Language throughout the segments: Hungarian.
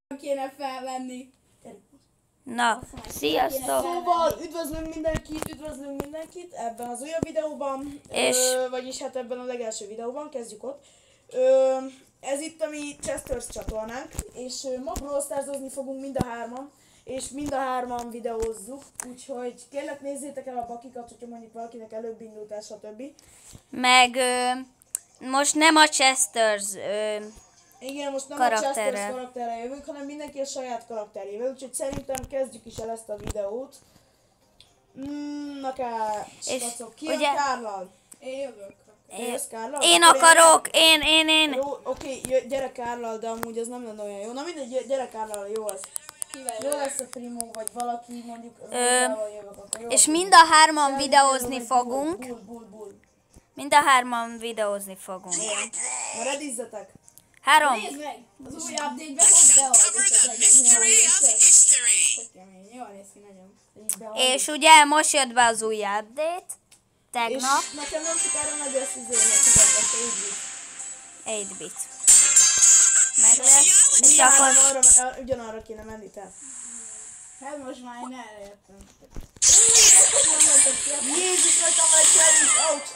kéne felvenni. Na, sziasztok! Szóval üdvözlünk mindenkit ebben az újabb videóban, És... vagyis hát ebben a legelső videóban, kezdjük ott. Ez itt a mi Chesters csatornánk, és ma Brawl Stars-ozni fogunk mind a hárman, és mind a hárman videózzuk, úgyhogy kérlek nézzétek el a bakikat, hogyha mondjuk valakinek előbb indult el, stb. Meg most nem a Chesters Igen, most nem karakterre. a Chesters karakterre jövünk, hanem mindenki a saját karakterével, úgyhogy szerintem kezdjük is el ezt a videót. Skacok, ki ugye... a Kárlal? Én jövök. Én akarok, én. Oké, gyere Kárlal, de amúgy az nem lenne olyan jó. Na mindegy, gyere Kárlal, jó az. Jó lesz a Primo, vagy valaki mondjuk jövök, akkor jó. És mind a hárman videózni fogunk. Bull. Mind a hárman videózni fogunk. Na redizzetek. 3. Nézd meg! Az új update-ben hogy jól néz ki nagyon. És ugye most jött be az új update. Tegnap. És nekem nem sokára meg lesz izélni, 8-bit. Meg lesz. És akkor... Ugyanarra kéne menni, te. Hát most már én erre jöttem. Jézus, nekem egy serdít!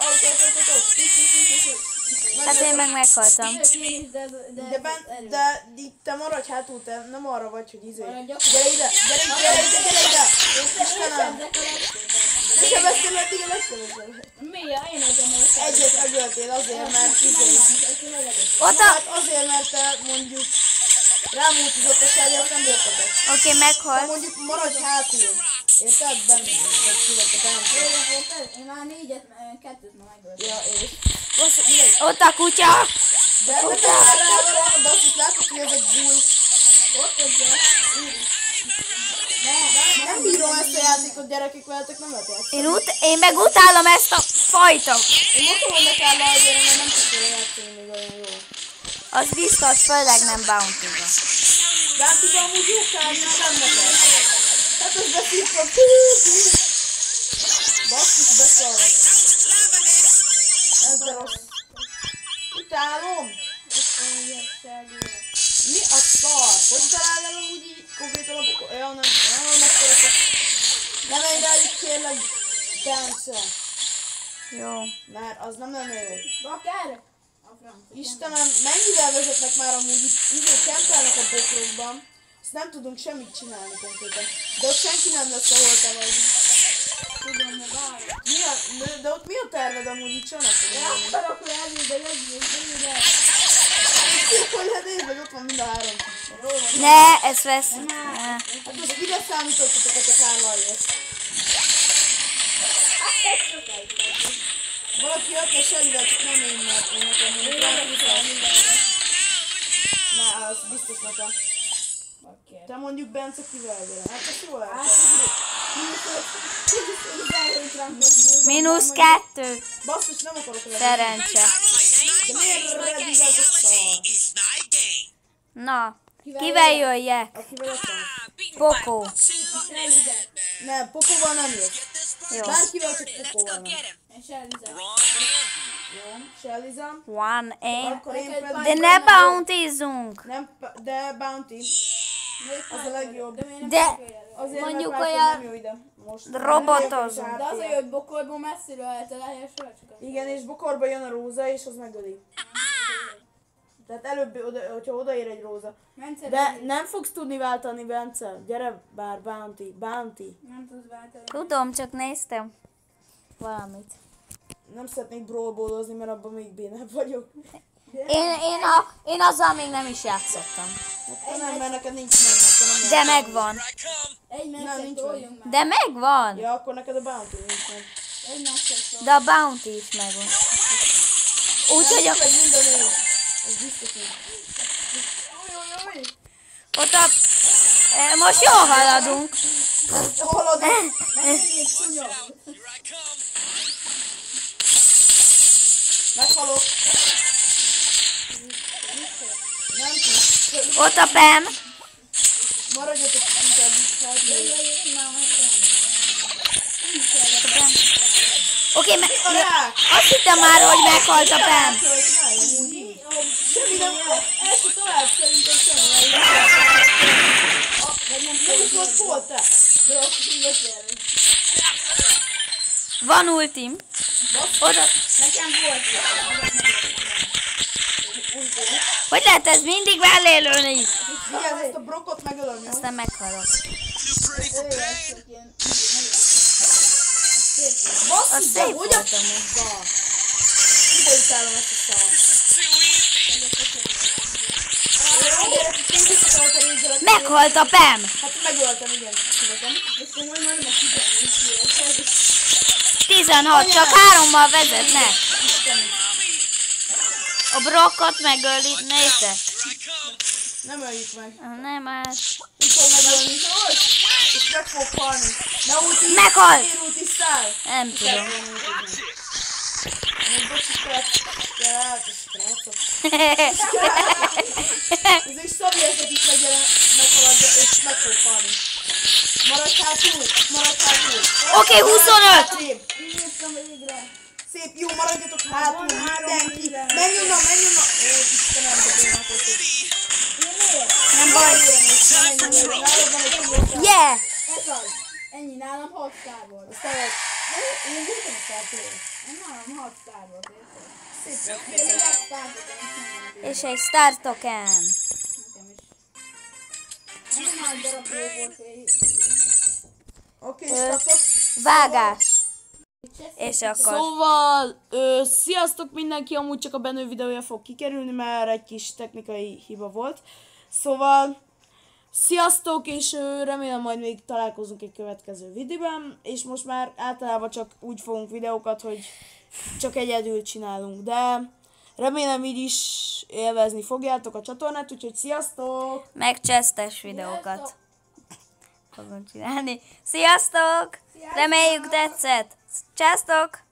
Hát én meg meghaltam. De te maradj hátul, te nem arra vagy, hogy izé. Gyere ide! Istenem! Ne sebeztél eddig a legkevesebb. Miért? Én azon most Egyet megöltél azért, mert izé. Ott Hát azért, mert te mondjuk rámúltozott a sárga, azt nem értetek. Oké, Te meghalt. mondjuk maradj hátul. Érted? Benne vagy kivett a bánt. én már 2-t ma megöltem. Ja, és? Ott a kutya. De nem rá, de azt is látod, hogy ez egy bull. Ott az Nem bírom ezt a játékot, gyerekek, veletek nem lehet játszani. Én meg utálom ezt a fajta. Én mondtam, hogy ne kell leadjani, mert nem tudja játszani még olyan jó. Az biztos, főleg nem Bounty-ba. Bounty-ba amúgy jó kár, mint nem neked. Hát ez beszívtam. Basszus, beszarok. Ez de rossz. Utálom. Mi a szar? Hogy talál el amúgy így konkrétan a bokor? Ja, nem megszeretek. Ne menj rá itt kérlek, Bence. Jó. Mert az nem lenne jó. Bakker! Istenem, mennyivel vezetnek már amúgy itt kempelnek a bokrokban. Ezt nem tudunk semmit csinálni konkrétan. De ott senki nem lesz, ahol te vagy. Tudom, de várj. De ott mi a terved amúgy itt soha nem fogom jönni? Akarok lenni, de ide. Hogy hát nézd meg, ott van mind a három. Ne, ez vesz. Hát most mire számítottatok, hogy a Kárlal jössz? Valaki jött a Shellyvel, csak nem én, mert én nekem mondjuk. Ne, az biztos nekem. Te mondjuk Bence kivel gyere. Hát ezt jól elkezdjük. -2. Basszus, nem akarok reddizni. Szerencse. De miért reddizel a szar? Na, kivel jöjjek? Akivel jöttem? Pokó. Nem, Pokóval nem jössz. Jó. Bárkivel, csak Pokóval nem. Jó, Shellizem. 1A. Akkor én pedig... De ne bountyzzunk. Nem, de Bounty. Az a legjobb. De Azért, mondjuk mert olyan nem jó ide. Most robotozunk. De az, hogy bokorból messziről eltalálja a csak. Igen, és bokorba jön a róza, és az megöli. Tehát előbb, hogyha odaér egy róza. De nem fogsz tudni váltani, Bence. Gyere bár, Bounty. Nem tudsz váltani. Tudom, csak néztem valamit. Nem szeretnék brawlballozni, mert abban még bénebb vagyok. Én azzal még nem is játszottam. Hát nem, mert neked nincs meg, akkor nem De játszom. megvan. Egy Nem, meccset nincs toljunk már. De megvan. Ja, akkor neked a Bounty nincs meg. Egy meccset toljunk. De a bounty is megvan. Úgyhogy Nem, vagy mind a négy. Ez biztos nincs. ott a... Most jól haladunk. Haladok. Megint szúnyog. Meghalok. Nem tudsz. Ott a Pam. Maradjatok inkább itt. Oké, azt hittem már, hogy meghalt a Pam. Semmi nem. Ezt tovább szerintem semmi. ott hol te? De azt is beszélni. Van ultim. Oda. Nekem volt Hogy lehet ez mindig mellé lőni? Vigyázz, ezt a Brockot megölöm, jó? Aztán meghalok. Basszus, Az de szép hogy volt a... amúgy. Ide utálom ezt a szart. Meghalt a Pam. Hát megöltem, igen. Szívesen. és komoly majdnem a kitenni is 16, csak 3-mal vezetnek. A Brockot megöli, néztek. Nem öljük meg. Nem már. Nem tudom megölni, hogy? És meg fog halni. Ne ulti. Meghalt. Én ultisztál. Nem tudom. Még bocsi, hát a srácok. Ez is Szabi ezek is meghaladja, és meg fog halni. Maradj hátul, maradj hátul. Oké, 25. Szép. Írtam végre. Szép, jó, maradjatok hátul, mindenki. Menj onnan, menj onnan. Ó, Istenem, de bénákoltok. Nem baj. Nálad van egy kívül. Yeah. Ez az. Ennyi nálam 6 sztár volt. Aztán én voltam a szártól. Nálam 6 sztár volt, érted? Szép volt. Én egy sztár volt, És egy Star Token. nekem is. Nem nagy darab jó volt, Oké, srácok. Vágás. És akkor Szóval, sziasztok mindenki, amúgy csak a Benő videója fog kikerülni, mert egy kis technikai hiba volt. Szóval, sziasztok, és remélem majd még találkozunk egy következő videóban, és most már általában csak úgy fogunk videókat, hogy csak egyedül csinálunk, de remélem így is élvezni fogjátok a csatornát, úgyhogy sziasztok! meg chestes videókat fogunk csinálni. Sziasztok! Reméljük tetszett. Sziasztok!